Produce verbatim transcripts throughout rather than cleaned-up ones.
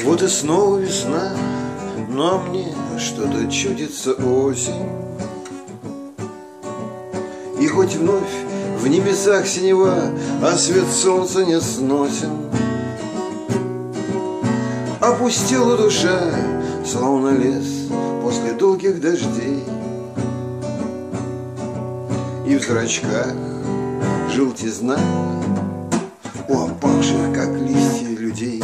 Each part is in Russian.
Вот и снова весна, но мне что-то чудится осень. И хоть вновь в небесах синева, а свет солнца не сносен, опустела душа, словно лес после долгих дождей. И в зрачках желтизна у опавших, как листья, людей.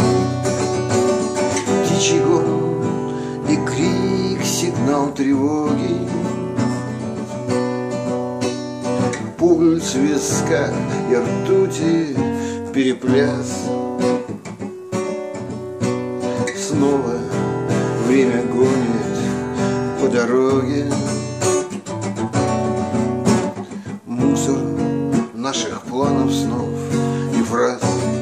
Птичий гон и крик, сигнал тревоги, пульс в висках и ртути перепляс. Снова время гонит по дороге, мусор наших планов, снов и фраз.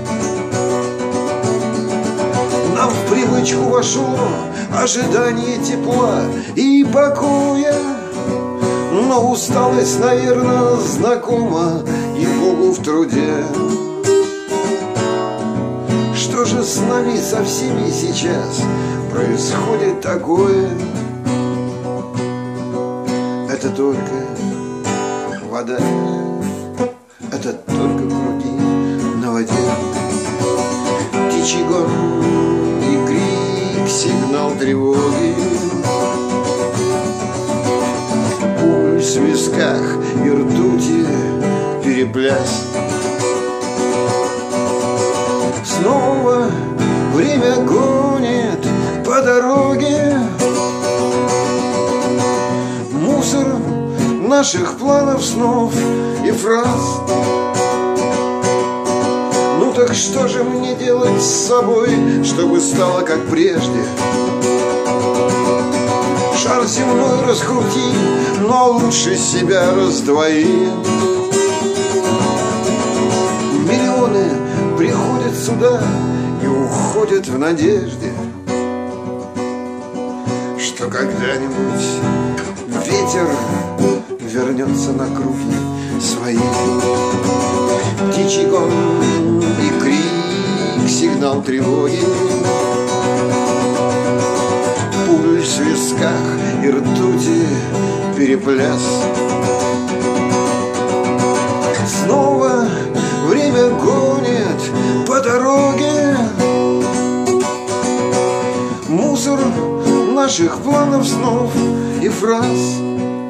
Нам в привычку вошло ожидание тепла и покоя, но усталость, наверное, знакома и Богу в труде. Что же с нами со всеми сейчас происходит такое? Это только вода, это только круги на воде. Птичий гон и крик, сигнал тревоги, пульс в висках и ртути перепляс. Снова время гонит по дороге, мусор наших планов, снов и фраз. Ну так что же мне делать с собой, чтобы стало как прежде? Шар земной раскрути, но лучше себя раздвои. Миллионы приходят сюда и уходят в надежде, что когда-нибудь ветер вернется на круги свои. Птичий гон и крик, сигнал тревоги, пульс в висках и ртути перепляс. Снова время гонит по дороге, мусор наших планов, снов и фраз.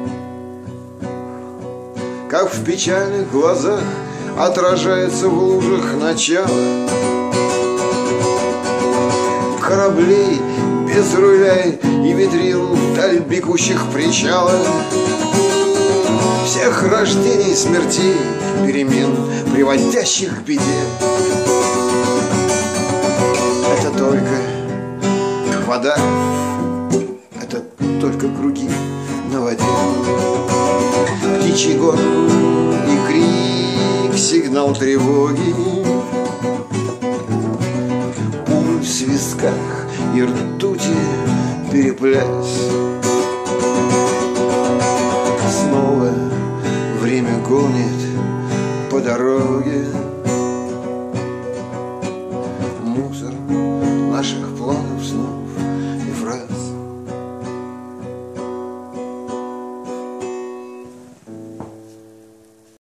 Как в печальных глазах отражается в лужах начало кораблей без руля и ветрил вдаль бегущих причала. Всех рождений, смертей, перемен, приводящих к беде. Это только вода, это только круги на воде. Птичий гон и крик, сигнал тревоги, пульс в висках и ртути перепляс. Снова время гонит по дороге,